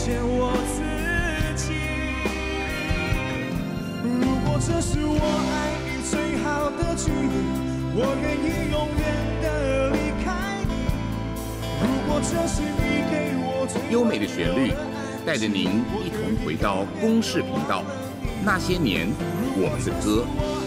现我自己。如果这是我爱你最好的距离，我愿意永远的离开你。如果这是你给我最优美的旋律，带着您一同回到公视频道。那些年，我们的歌。